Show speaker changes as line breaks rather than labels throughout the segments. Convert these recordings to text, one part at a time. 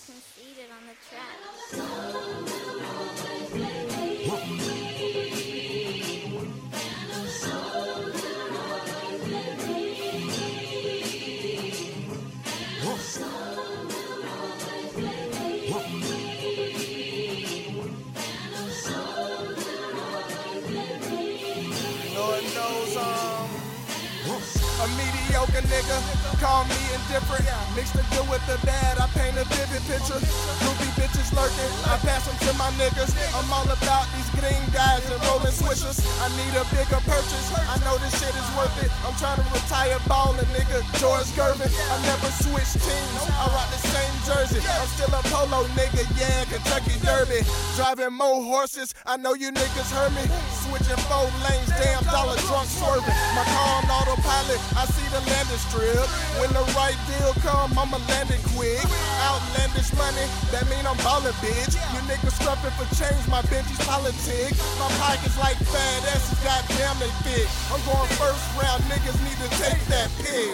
conceited on the track.
Lord knows a mediocre nigga, call me indifferent. Mix the good with the bad, I paint a vivid picture. Groupie bitches lurking, I pass them to my niggas. I'm all about these green guys and rolling swishers. I need a bigger purchase, I know this shit is worth it. I'm trying to retire ballin', nigga, George Gervin. I never switch teams, I rock the same jersey. I'm still a polo nigga, yeah, Kentucky Derby. Driving more horses, I know you niggas heard me. Switching 4 lanes, damn dollar drunk swerving. My car on autopilot, I see the landing strip. When the right deal come, I'ma land it quick. Outlandish money, that mean I'm ballin', bitch. You niggas scruffin' for change, my Benji's politics. My pockets like fat asses, goddamn they fit. I'm going first round, niggas need to take that pig.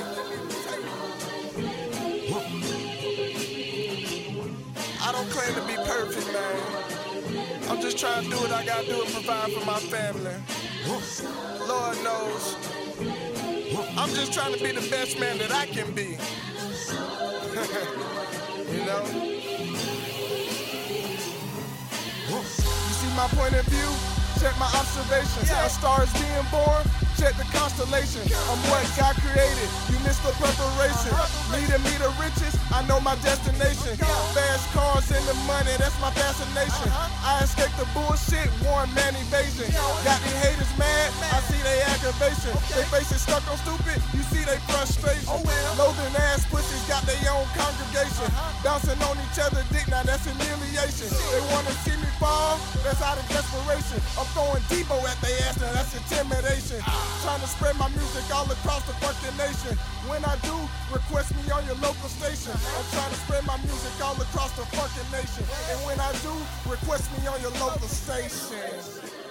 I don't claim to be perfect, man. I'm just trying to do what I gotta do and provide for my family. Lord knows, I'm just trying to be the best man that I can be. You know? You see my point of view? Check my observations. A star is being born. Check the constellation. I'm what God created. You missed the preparation. Leading me to riches. I know my destination. Fast cars and the money. That's my fascination. I escaped the bullshit. One man evasion. Got these haters mad. I see they aggravation. They faces stuck on stupid. You see they frustration. Loathing ass pussies got their own congregation. Bouncing on each other dick. Now that's humiliation. They wanna see me fall. That's out of desperation. I'm throwing Debo at their ass. Now that's intimidation. Trying to spread my music all across the fucking nation. When I do, request me on your local station. I'm trying to spread my music all across the fucking nation. And when I do, request me on your local station.